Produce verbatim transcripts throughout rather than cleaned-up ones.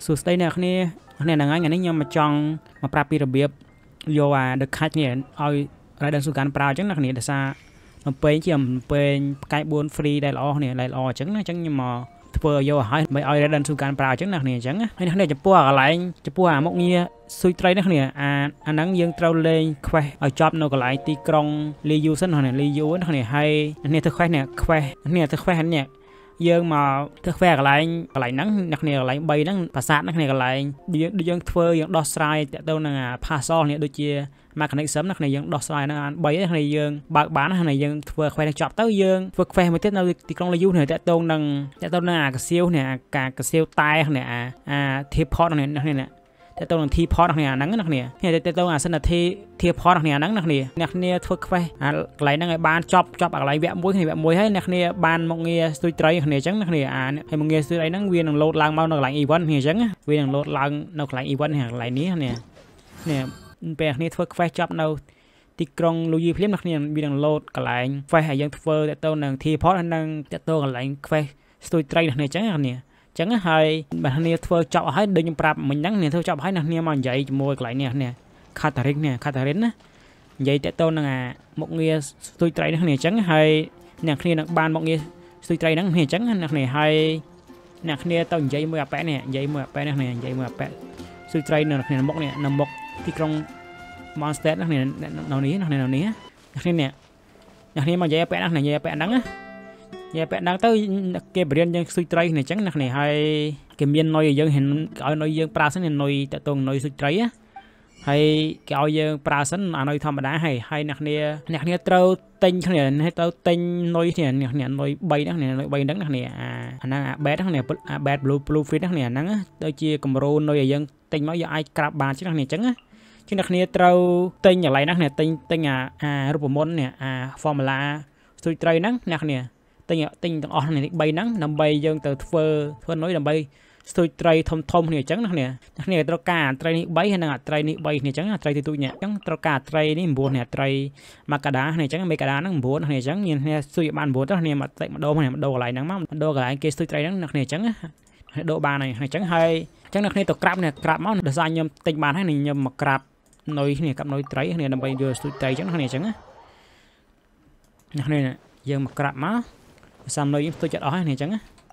សួស្តីអ្នកគ្នាអ្នកហ្នឹងថ្ងៃនេះខ្ញុំមកចង់មកប្រាប់ពីរបៀបយកអា The Cat នេះឲ្យ Raiden Sugan ប្រើអញ្ចឹងអ្នកគ្នាដោយសារបំពេញជាបំពេញផ្កាយបួន free ដែលល្អគ្នាដែលល្អអញ្ចឹងណាអញ្ចឹងខ្ញុំមកធ្វើយកឲ្យមិនឲ្យ Raiden Sugan ប្រើអញ្ចឹងអ្នកគ្នាអញ្ចឹងហើយអ្នកគ្នាចំពោះកន្លែងចំពោះអាមុខងារស៊ុយត្រីអ្នកគ្នាអាអាហ្នឹងយើងត្រូវលេង quest ឲ្យចប់នៅកន្លែងទីក្រុង Liu សិនណា Liu អ្នកគ្នាហើយអ្នកធ្វើ quest នេះ quest អ្នកធ្វើ quest នេះយើងមកធ្វើ quest កន្លែងកន្លែងហ្នឹងអ្នកគ្នាកន្លែងបីហ្នឹងប្រាសាទអ្នកគ្នាកន្លែងយើងយើងធ្វើយើងដោះស្រាយតទៅនឹងអា puzzle នេះដូចជា mechanism អ្នកគ្នាយើងដោះស្រាយហ្នឹងអានបីហ្នឹងគ្នាយើងបើកបានហ្នឹងយើងធ្វើ quest ចប់ទៅយើងធ្វើ quest មួយទៀតនៅទីក្រុង Liu នេះតទៅនឹងតទៅនឹងអាកាសៀវនេះអាការកាសៀវតែនេះអាអា teapot នេះអ្នកគ្នាតែទៅនឹង teapot ហ្នឹងអាហ្នឹងណាគ្នានេះតែទៅអាសិនតែ teapot ហ្នឹងអាហ្នឹងណាគ្នាអ្នកគ្នាធ្វើ quest អាកន្លែងហ្នឹងឲ្យបានចប់ចប់អាកន្លែងវគ្គមួយគ្នាវគ្គមួយហើយអ្នកគ្នាបានមកងារស្ទួយត្រីគ្នាអញ្ចឹងណាគ្នាអាហើយមកងារស្ទួយត្រីហ្នឹងវានឹង load ឡើងមកនៅកន្លែង event គ្នាអញ្ចឹងវានឹង load ឡើងនៅកន្លែង event នេះកន្លែងនេះនេះនេះពេលគ្នាធ្វើ quest ចប់នៅទីក្រុង Liu ភ្លាមអ្នកគ្នាវានឹង load កន្លែង quest ឲ្យយើងធ្វើទៅនឹង teapot ហើយនឹងទៅកន្លែង quest ស្ទួយត្រីអ្នកគ្នាអញ្ចឹងគ្នាចឹងហើយបើគ្នាធ្វើចប់ហើយដូចខ្ញុំប្រាប់មិញហ្នឹងគ្នាធ្វើចប់ហើយអ្នកគ្នាមកនិយាយជាមួយកន្លែងនេះនេះ Catherine នេះ Catherine ណានិយាយតទៅនឹងអាមុខងារស្ទួយត្រីនេះគ្នាអញ្ចឹងហើយអ្នកគ្នានឹងបានមុខងារស្ទួយត្រីហ្នឹងគ្នាអញ្ចឹងអ្នកគ្នាហើយអ្នកគ្នាទៅនិយាយមួយអាប៉ែនេះនិយាយមួយអាប៉ែនេះគ្នានិយាយមួយអាប៉ែស្ទួយត្រីនៅគ្នាមុខនេះនៅមុខទីក្រុង Monster នេះនៅនេះនៅនេះនៅនេះអ្នកគ្នានេះអ្នកគ្នាមកនិយាយអាប៉ែហ្នឹងនិយាយអាប៉ែហ្នឹងណាយ៉ាបែបហ្នឹងទៅគេបរៀនយើងស៊ុយត្រីនេះអញ្ចឹងណាគ្នាហើយគេមាននុយឲ្យយើងហ៊ានឲ្យនុយយើងប្រើសិននុយតទៅនុយស៊ុយត្រីហើយគេឲ្យយើងប្រើសិនអានុយធម្មតាហើយហើយអ្នកគ្នាអ្នកគ្នាត្រូវទិញគ្នាទៅទិញនុយគ្នាអ្នកគ្នានុយបីហ្នឹងនុយបីហ្នឹងណាគ្នាអាអាហ្នឹងអាបែតហ្នឹងអាបែត blue blue free ហ្នឹងហ្នឹងដូចជាគំរូនុយឲ្យយើងទិញមកយើងអាចក្រាបបានចឹងណាអញ្ចឹងជាអ្នកគ្នាត្រូវទិញកន្លែងហ្នឹងទិញទិញអាអារូបមន្តនេះអា formula ស៊ុយត្រីហ្នឹងអ្នកគ្នាទិញទិញទាំងអស់នេះបីហ្នឹងដើម្បីយើងទៅធ្វើធ្វើនុយដើម្បីស្ទួយត្រីធំធំគ្នាអញ្ចឹងណាគ្នាគ្នាត្រូវការត្រីនេះបីហើយនឹងអាត្រីនេះបីគ្នាអញ្ចឹងត្រីទូទូចនេះអញ្ចឹងត្រូវការត្រីនេះ៩នេះត្រីមកកាដានេះអញ្ចឹងមេកាដាហ្នឹង៩គ្នាអញ្ចឹងមានគ្នាស្ទួយបាន៩ទៅគ្នាមកតិចម្ដងគ្នាម្ដងកន្លែងហ្នឹងមកម្ដងកន្លែងគេស្ទួយត្រីហ្នឹងគ្នាអញ្ចឹងហើយដូរបានហើយអញ្ចឹងហើយអញ្ចឹងគ្នាទៅក្រាបនេះក្រាបមកដោយសារខ្ញុំទិញបានហើយខ្ញុំមកក្រាបនុយគ្នាក្រាបនុយត្រីគ្នាដើម្បីយកស្ទួយត្រីអញ្ចឹងគ្នាអញ្ចឹងណាគ្នាយើងមកក្រាបមកសាំនុយយើងស្ទួយចិត្តអស់ហើយនេះអញ្ចឹង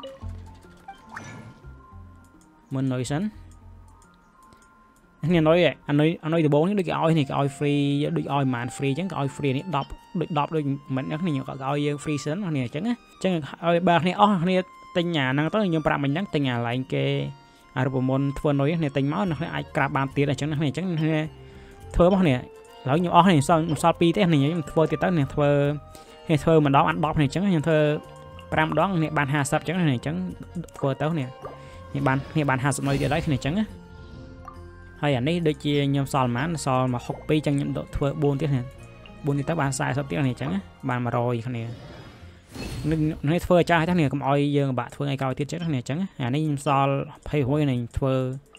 មុននុយសិននេះនុយអានុយអានុយដំបូងនេះដូចគេឲ្យនេះគេឲ្យ free ដូចឲ្យប្រហែល free អញ្ចឹងគេឲ្យ free នេះដប់ដូចដប់ដូចមិននេះខ្ញុំក៏ឲ្យយើង free សិននេះអញ្ចឹងអញ្ចឹងឲ្យបើគ្នាអស់គ្នាទិញអាហ្នឹងទៅខ្ញុំប្រាប់មិញហ្នឹងទិញអាឡែងគេអារូបមន្តធ្វើនុយនេះទិញមកនេះអាចក្រាបបានទៀតអញ្ចឹងនេះអញ្ចឹងធ្វើមកនេះឥឡូវខ្ញុំអស់នេះសល់សល់ពីរទេនេះខ្ញុំធ្វើទៀតទៅនេះធ្វើនេះធ្វើម្ដងអានដប់នេះអញ្ចឹងខ្ញុំធ្វើប្រាំម្ដងនេះបានห้าสิบអញ្ចឹងនេះអញ្ចឹងធ្វើទៅនេះនេះបាននេះបានห้าสิบនុយទៀតហើយនេះអញ្ចឹងហើយអានេះដូចជាខ្ញុំសល់ប៉ុន្មានសល់មកหกពីរអញ្ចឹងខ្ញុំធ្វើបួនទៀតនេះបួនទៀតទៅបានสี่สิบទៀតនេះអញ្ចឹងបានmột trămគ្នានេះធ្វើចាស់ហ្នឹងនេះកុំឲ្យយើងបាក់ធ្វើឲ្យក្រោយទៀតអញ្ចឹងនេះអញ្ចឹងអានេះខ្ញុំសល់ยี่สิบមួយនេះធ្វើ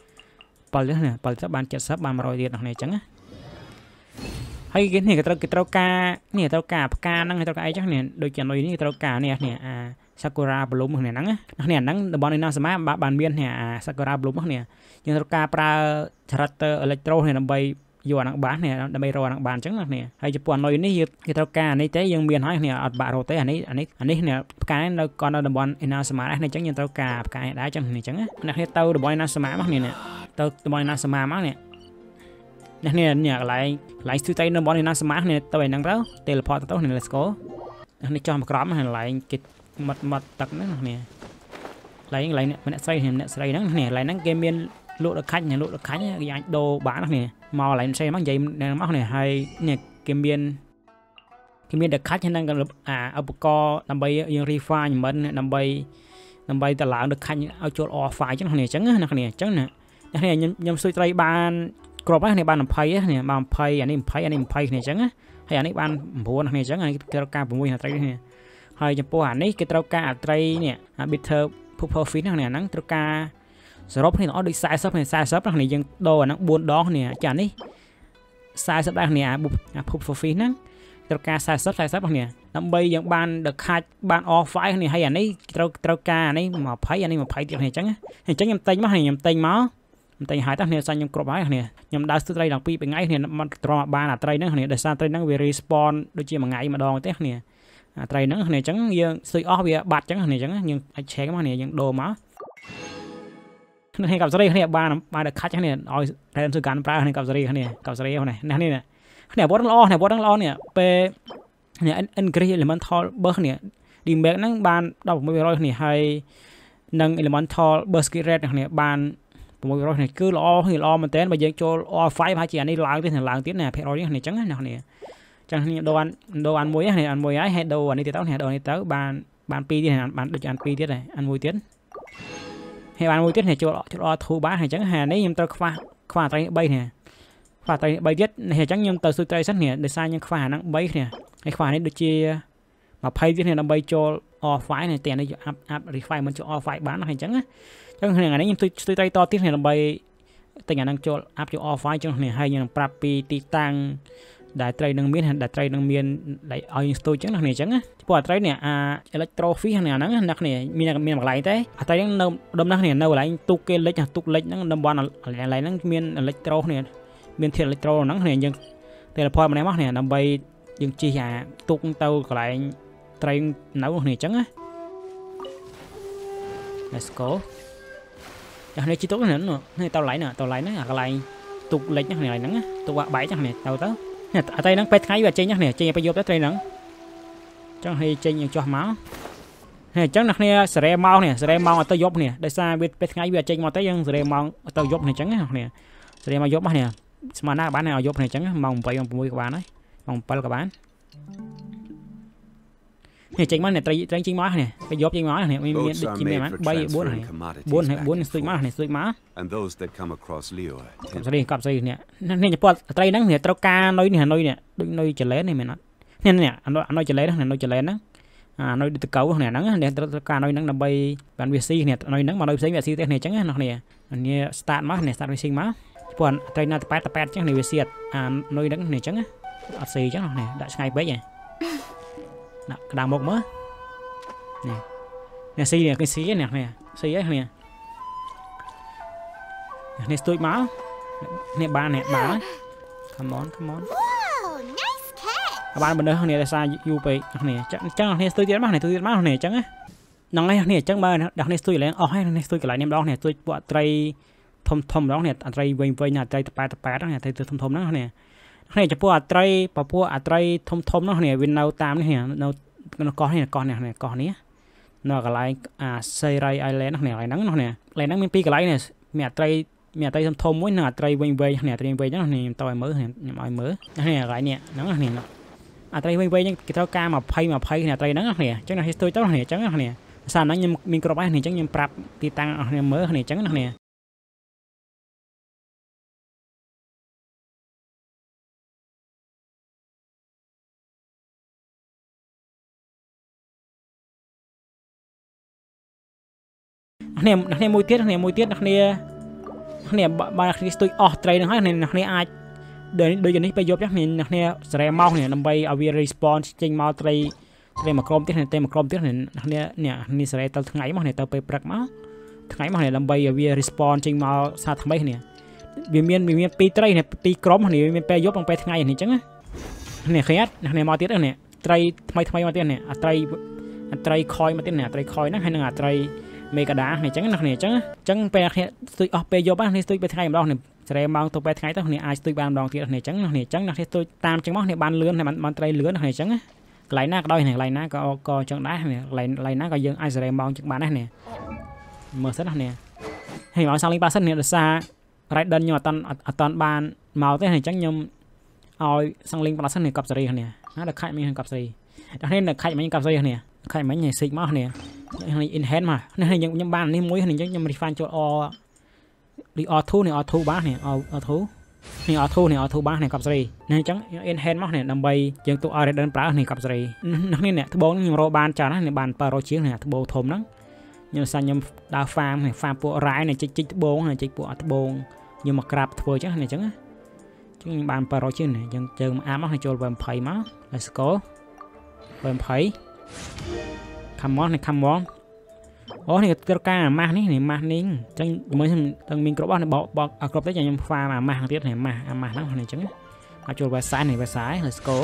bảyទៀតនេះbảyទៅបានเจ็ดสิบបានmột trămទៀតនេះអញ្ចឹងហើយគេនេះគេត្រូវគេត្រូវការនេះត្រូវការផ្កាហ្នឹងត្រូវការអីចឹងនេះដូចជានុយនេះត្រូវការនេះនេះអា Sakura Bloom ហ្នឹងហ្នឹងនេះហ្នឹងតំបន់នេះណាសមាបានមាននេះអា Sakura Bloom ហ្នឹងយើងត្រូវការប្រើ character electro នេះដើម្បីយកអាហ្នឹងបាននេះដើម្បីរកអាហ្នឹងបានអញ្ចឹងនេះហើយចំពោះនុយនេះគេត្រូវការនេះទេយើងមានហើយនេះអត់បាក់រកទេអានេះអានេះអានេះនេះផ្កានៅក៏នៅតំបន់ឯណាសមានេះអញ្ចឹងយើងត្រូវការផ្កានេះដែរអញ្ចឹងនេះអញ្ចឹងនេះទៅតំបន់ឯណាសមាមកនេះទៅតំបន់ឯណាសមាមកនេះនេះនេះនេះកន្លែងកន្លែងស្ទួយត្រីនៅបងនេះណាសមានេះទៅឯហ្នឹងទៅ teleport ទៅនេះ let's go នេះចោះមកក្រោមហ្នឹងកន្លែងគេមាត់មាត់ទឹកហ្នឹងនេះកន្លែងកន្លែងអ្នកស្រីអ្នកស្រីហ្នឹងនេះកន្លែងហ្នឹងគេមានលក់ដល់ខាច់នេះលក់ដល់ខាច់គេអាចដូរបាននេះមកកន្លែងស្រីមកនិយាយមកនេះហើយនេះគេមានគេមានដល់ខាច់ហ្នឹងអាឧបករណ៍ដើម្បីយើង refine មិនដើម្បីដើម្បីតឡើងដល់ខាច់ឲ្យចូល alpha អញ្ចឹងនេះអញ្ចឹងណាគ្នាអញ្ចឹងណានេះខ្ញុំស្ទួយត្រីបានក្របហ្នឹងនេះបានยี่สิบនេះបានยี่สิบអានេះยี่สิบអានេះยี่สิบគ្នាអញ្ចឹងហើយអានេះបានchínគ្នាអញ្ចឹងអានេះគេត្រូវការหกអាត្រីនេះហើយចំពោះអានេះគេត្រូវការអាត្រីនេះអា bitter purple fish ហ្នឹងហ្នឹងត្រូវការសរុបនេះអស់ដូចสี่สิบនេះสี่สิบនេះយើងដូរអាហ្នឹងbốnដងនេះចានេះสี่สิบដែរនេះអា purple fish ហ្នឹងត្រូវការสี่สิบสี่สิบនេះដើម្បីយើងបានដឹកខាច់បាន off file នេះហើយអានេះត្រូវត្រូវការអានេះยี่สิบអានេះยี่สิบទៀតនេះអញ្ចឹងអញ្ចឹងខ្ញុំទិញមកខ្ញុំទិញមកខ្ញុំទិញហើយតោះនេះសាច់ខ្ញុំគ្រប់ហើយនេះខ្ញុំដើរស្ទូត្រីដល់ពីរថ្ងៃនេះមកត្រង់បានអាត្រីហ្នឹងនេះដោយសារត្រីហ្នឹងវា respawn ដូចជាមួយថ្ងៃម្ដងទេនេះអាត្រីហ្នឹងនេះអញ្ចឹងយើងស្ទុយអស់វាបាត់អញ្ចឹងនេះអញ្ចឹងយើងអាច check មកនេះយើងដូរមកនេះกับស្រីនេះបានបានដឹកខាច់នេះឲ្យតែសុកាន់ប្រើនេះกับស្រីនេះกับស្រីនេះនេះនេះនេះបត់ល្អនេះបត់ល្អនេះពេលនេះ increase elemental burst នេះ damage ហ្នឹងបានដប់หกร้อยនេះហើយនឹង elemental burst rate នេះបានหกร้อยនេះគឺល្អគឺល្អមែនតើបើយើងចូល all five ហើយជាអានេះឡើងទៀតឡើងទៀតណាភាគរយនេះអញ្ចឹងណានេះអញ្ចឹងខ្ញុំដូរអានដូរអានមួយនេះអានមួយហើយហើយដូរអានេះទៀតទៅនេះដូរនេះទៅបានបានពីរទៀតបានដូចអានពីរទៀតហើយអានមួយទៀតហើយបានមួយទៀតនេះចូលចូលអត់ធូបានអញ្ចឹងហានេះខ្ញុំត្រូវខ្វះខ្វះត្រី3នេះខ្វះត្រី3ទៀតនេះអញ្ចឹងខ្ញុំទៅស៊ុយត្រីសិននេះដោយសារខ្ញុំខ្វះអាហ្នឹង3នេះហើយខ្វះនេះដូចជាยี่สิบទៀតនេះដើម្បីចូល all file នេះតែនេះអាប់អាប់ refine មិនចូល all file បានអញ្ចឹងអញ្ចឹងថ្ងៃនេះខ្ញុំស៊ុយត្រីតទៀតនេះដើម្បីតែអាហ្នឹងចូលអាប់ចូល all file អញ្ចឹងនេះហើយខ្ញុំប្រាប់ពីទីតាំងដែលត្រីនឹងមានដែលត្រីនឹងមានឲ្យយើងស្ទូចអញ្ចឹងណានេះអញ្ចឹងព្រោះអាត្រីនេះអា electrophy នេះអាហ្នឹងណាគ្នាមានមានកន្លែងទេអាត្រីហ្នឹងនៅដុំហ្នឹងនេះនៅកន្លែងទូកគេលិចទូកលិចហ្នឹងតំបន់កន្លែងហ្នឹងមាន electro នេះមានធាតុ electro ហ្នឹងនេះយើង teleport ម្នាក់មកនេះដើម្បីយើងជិះអាទូកទៅកន្លែងត្រីនៅនេះអញ្ចឹងណា let's go យ៉ាងនេះជិះទូកនេះនេះទៅកន្លែងណាទៅកន្លែងហ្នឹងអាកន្លែងទូកលិចហ្នឹងកន្លែងហ្នឹងទូកបែកហ្នឹងនេះទៅទៅនេះអត្រីហ្នឹងពេលថ្ងៃវាចេញនេះចេញទៅយប់ទៅត្រីហ្នឹងអញ្ចឹងហើយចេញយើងចោះមកនេះអញ្ចឹងអ្នកគ្នាសេរីម៉ោងនេះសេរីម៉ោងទៅយប់នេះដោយសារវាពេលថ្ងៃវាចេញមកទៅយើងសេរីម៉ោងទៅយប់នេះអញ្ចឹងណាគ្នាសេរីមកយប់នេះស្មានណាបានឲ្យយប់នេះអញ្ចឹងម៉ោងeightម៉ោងsixក៏បានហើយម៉ោងsevenក៏បាននេះចេញមកនេះត្រីត្រីចេញមកនេះពេលយប់ចេញមកនេះមានមានដូចជាមាន3 4 4 4ស្ទុយមកនេះស្ទុយមក and those that come across Leo ស្រីកប់ស្រីនេះនេះពណ៌ត្រីហ្នឹងនេះត្រូវការនុយនេះនុយនេះដូចនុយចលែននេះមែនអត់នេះនេះអានុយចលែនហ្នឹងនុយចលែនហ្នឹងអានុយទៅកៅនេះហ្នឹងនេះត្រូវការនុយហ្នឹងដើម្បីបានវាស៊ីនេះនុយហ្នឹងមកនុយផ្សេងវាស៊ីទេនេះអញ្ចឹងណានេះនេះ start មកនេះ start racing មកពណ៌ត្រីណាតប៉ែតប៉ែតអញ្ចឹងនេះវាស៊ីអានុយហ្នឹងនេះអញ្ចឹងអត់ស៊ីអញ្ចឹងនេះដាក់ឆ្ងាយពេកហ៎ដាក់ក្តារមុខមើលនេះនេះស៊ីនេះគេស៊ីនេះនេះស៊ីហ្នឹងនេះនេះស្ទួយមកនេះបាននេះបាន come on come on Wow, nice cat. បានបណ្ដឹងនេះដោយសារយូរពេកនេះអញ្ចឹងនេះស្ទួយទៀតមកនេះស្ទួយទៀតមកនេះអញ្ចឹងហ្នឹងហើយនេះអញ្ចឹងបើដាក់នេះស្ទួយឡើងអស់ហើយនេះស្ទួយកន្លែងនេះម្ដងនេះស្ទួយពួកត្រីធំធំម្ដងនេះអត្រីវិញវិញអត្រីតប៉ែតប៉ែតហ្នឹងអត្រីធំធំហ្នឹងនេះនេះចំពោះអត្រីពពួកអត្រីធំធំហ្នឹងនេះវានៅតាមនេះនៅនៅកោះនេះកោះនេះកោះនេះនៅកន្លែងអា Serai Island ហ្នឹងកន្លែងហ្នឹងនេះកន្លែងហ្នឹងមានពីរកន្លែងនេះមានអត្រីមានអត្រីធំធំមួយនិងអត្រីវិញវិញនេះអត្រីវិញហ្នឹងនេះខ្ញុំតឲ្យមើលខ្ញុំឲ្យមើលនេះកន្លែងនេះហ្នឹងនេះអត្រីវិញវិញហ្នឹងគេត្រូវការtwenty twentyនេះអត្រីហ្នឹងនេះអញ្ចឹងនេះស្ទួយទៅនេះអញ្ចឹងនេះសារហ្នឹងខ្ញុំមានគ្រប់ហើយនេះអញ្ចឹងខ្ញុំប្រាប់ទីតាំងអស់គ្នាមើលនេះអញ្ចឹងនេះនេះនេះមួយទៀតនេះមួយទៀតនេះនេះបាននេះស្ទួយអស់ត្រីហ្នឹងហើយនេះអាចដូចនេះពេលយប់នេះនេះសេរីម៉ោងនេះដើម្បីឲ្យវា response ចេញមកត្រីត្រីមួយក្រុមទៀតនេះត្រីមួយក្រុមទៀតនេះនេះនេះសេរីទៅថ្ងៃមកនេះទៅពេលព្រឹកមកថ្ងៃមកនេះដើម្បីឲ្យវា response ចេញមកសារថ្មីនេះវាមានវាមានពីរត្រីនេះពីរក្រុមនេះវាមានពេលយប់និងពេលថ្ងៃនេះអញ្ចឹងនេះឃើញអត់នេះមកទៀតនេះត្រីថ្មីថ្មីមកទៀតនេះអាត្រីអាត្រីខយមកទៀតនេះអាត្រីខយហ្នឹងហើយនឹងអាត្រីមេកាដានេះអញ្ចឹងណាគ្នាអញ្ចឹងអញ្ចឹងពេលគ្នាស្ទួយអស់ពេលយប់នេះស្ទួយពេលថ្ងៃម្ដងនេះសេរីម៉ោងទៅពេលថ្ងៃទៅគ្នាអាចស្ទួយបានម្ដងទៀតនេះអញ្ចឹងនេះអញ្ចឹងណាគ្នាស្ទួយតាមអញ្ចឹងមកនេះបានលឿនហើយបានត្រីលឿននេះអញ្ចឹងកន្លែងណាក៏ដោយនេះកន្លែងណាក៏ក៏អញ្ចឹងដែរនេះកន្លែងកន្លែងណាក៏យើងអាចសេរីម៉ោងចឹងបានដែរនេះមើលសិនណានេះហើយមកសាំងលីងប៉ាសិននេះដោយសារ Rider ខ្ញុំអត់អត់អត់បានមកទេអញ្ចឹងខ្ញុំឲ្យសាំងលីងប៉ាសិននេះកប់សេរីគ្នាណាដល់ខាច់មិញកប់សេរីដល់នេះខាច់មិញកប់សេរីគ្នាខាច់មិញនេះសិចមកគ្នានេះ enhance មកនេះខ្ញុំបាននេះមួយនេះអញ្ចឹងខ្ញុំ refine ចូល all នេះ all two នេះ all two បាននេះ all two នេះ all two នេះ all two បាននេះកប់សេរីនេះអញ្ចឹង enhance មកនេះដើម្បីយើងទុកឲ្យ Rider ប្រើនេះកប់សេរីនេះនេះត្បូងខ្ញុំរកបានច្រើនណាស់នេះបានseven hundredជាងនេះត្បូងធំហ្នឹងខ្ញុំសាញ់ខ្ញុំដើរ farm នេះ farm ពួករ៉ែនេះជីកជីកត្បូងជីកពួកត្បូងខ្ញុំមកក្រាបធ្វើអញ្ចឹងនេះអញ្ចឹង chứ bàn pro chứ này chẳng chờ mà ám hay cho vào phẩy má let's go vào phẩy come on này come on ô này cái ca mà này này mà nín chẳng mới thằng mình có bao này bỏ bỏ à có tới nhà pha mà mà hàng tiết này mà mà nó này chẳng à cho vào sai này vào sai let's go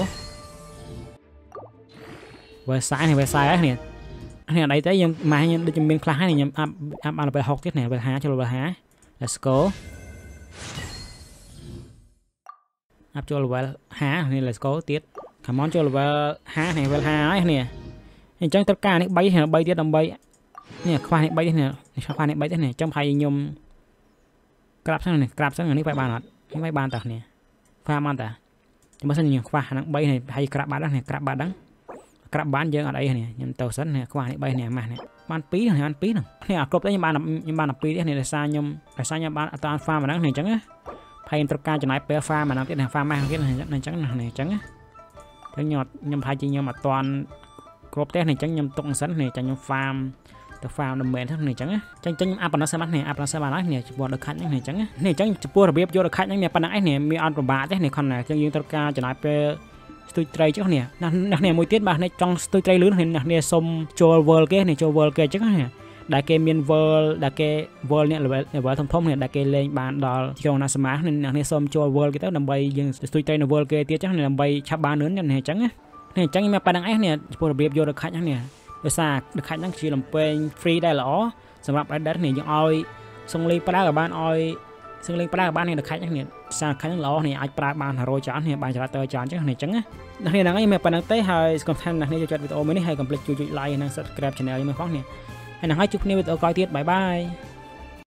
vào sai này vào sai này này đây tới mà nhân đi trong bên class này nhầm áp áp ăn là phải học tiết này vào há cho vào há let's go áp cho vào há này let's go tiết come on cho vào há này vào há ấy nè hình chẳng tất cả này bay này bay tiết đầm bay nè khoa này bay thế này khoa này bay thế này trong hai nhôm grab sang này grab sang này phải bàn nó phải bàn tạt nè pha bàn tạt nhưng mà sang nhiều khoa nó bay này hay grab bán đó này grab bán đắng grab bán giờ ở đây này nhầm tàu sắt này khoa này bay này mà này bán pí này bán pí này nè cột đấy nhưng bàn nhưng bàn là pí đấy này là sao nhôm là sao nhôm bán toàn pha mà đắng này trắng á hay tất cả cho này pe pha mà nó cái này pha mang cái này này trắng này trắng á cái nhọt nhôm hai chỉ nhôm mà toàn cột test này trắng nhôm tung sắt này trắng nhôm farm the farm đầm mền thế này chẳng á chẳng chẳng áp nó sẽ bắt này áp nó sẽ bắt này chụp được khách này chẳng á này chẳng chụp được biếp vô được khách này pan này này mi ăn của bà thế này con này chẳng dương tất cả cho nói về tôi tray chứ này nè này mỗi tiết bà này trong tôi tray lớn này này xôm cho world cái này cho world cái chứ này đại kê miền world đại kê world này là là thông thông này đại kê lên bàn đò cho nó smart nên này xôm cho world cái tới đầm bay dương tôi tray là world cái tiết chắc này đầm bay chắp ba nướng này chẳng á này chẳng mà pan này này chụp được biếp vô được khách nàyภาษาเด็กขายนั่งชีลำเป็นฟรีได้หรอสำหรับไอ้เด็กเนี่ยยังอ้อยส่งลิงปลากับบ้านอ้อยส่งลิงปลากับบ้านเนี่ยเด็กขายนั่งเนี่ยสร้างขายนั่งหรอเนี่ยไอ้ปลาบ้านหาโรจานเนี่ยบ้านจะรับเตยจานจังเนี่ยจังอ่ะนักเนี่ยนังยังไม่ปนังเต้ให้คอนเทนต์นักเนี่ยจะจัดวิดีโอไม่ได้ให้คอมพลีทจุดไลน์นังสับสไครป์ช่องเนี่ยยังไม่ฟ้องเนี่ยให้นังให้จุดนี้วิดีโอก่อนที่บ๊ายบาย